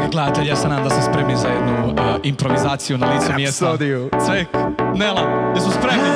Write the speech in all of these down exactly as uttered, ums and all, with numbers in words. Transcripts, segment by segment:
gledatelji, ja se nadam da ste spremni za jednu uh, improvizaciju na licu mjesta. Rapsodiju. Cvek, Nela, jesu spremni?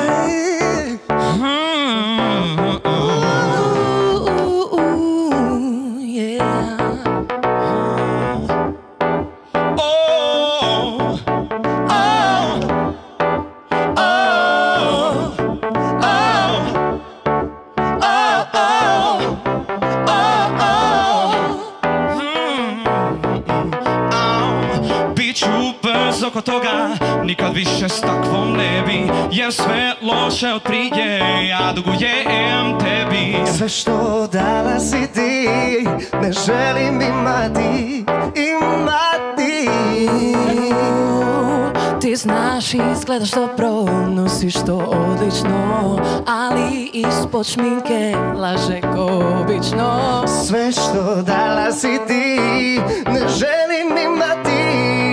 Oko toga nikad više s takvom ne bi, jer sve loše od prije ja dugujem tebi. Sve što dala si ti ne želim imati, imati. Ti znaš i izgledaš dobro, nosiš to odlično, ali ispod šminke laže ko obično. Sve što dala si ti ne želim imati.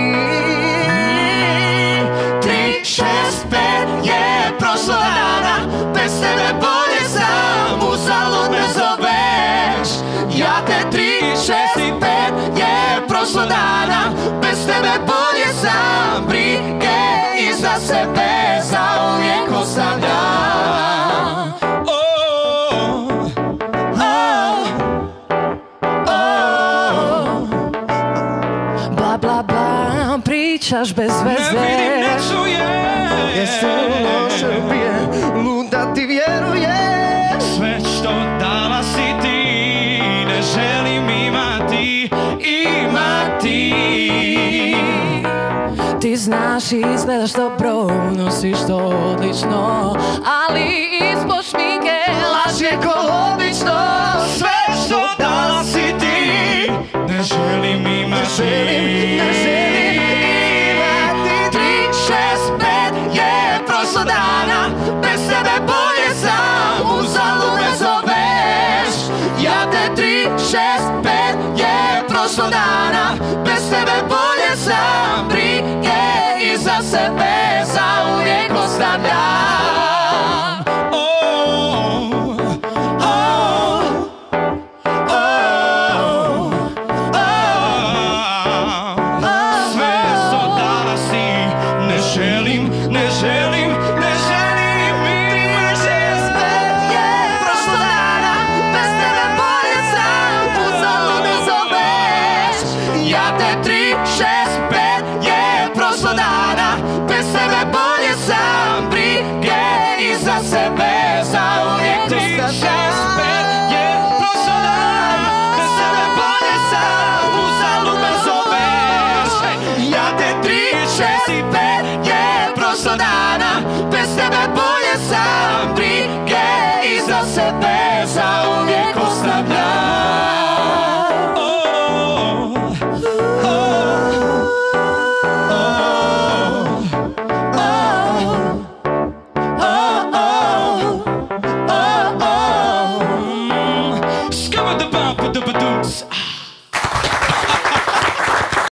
Šest, pet je prošlo dana, bez tebe bolje sam, uzalud me zoveš. Ja te tri, šest i pet je prošlo dana, bez tebe bolje sam, brige iza sebe zauvijek ostavljam. Oh, oh, oh. Bla bla bla, pričaš bez veze. Ne vidim, ne čujem. Jeste loše prije, luda ti vjeruješ. Sve što dala si ti ne želim imati, imati. Ti znaš i izgledaš dobro, nosiš to odlično, ali ispod šminke laž je ko obično. Sve što dala si ti ne želim imati.